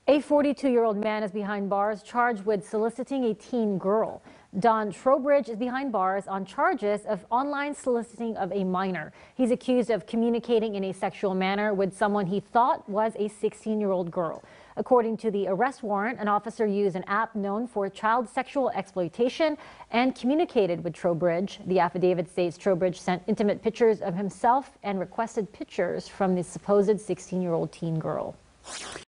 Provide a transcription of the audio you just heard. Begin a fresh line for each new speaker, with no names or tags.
A 42-year-old man is behind bars charged with soliciting a teen girl. Don Trowbridge is behind bars on charges of online soliciting of a minor. He's accused of communicating in a sexual manner with someone he thought was a 16-year-old girl. According to the arrest warrant, an officer used an app known for child sexual exploitation and communicated with Trowbridge. The affidavit states Trowbridge sent intimate pictures of himself and requested pictures from the supposed 16-year-old teen girl.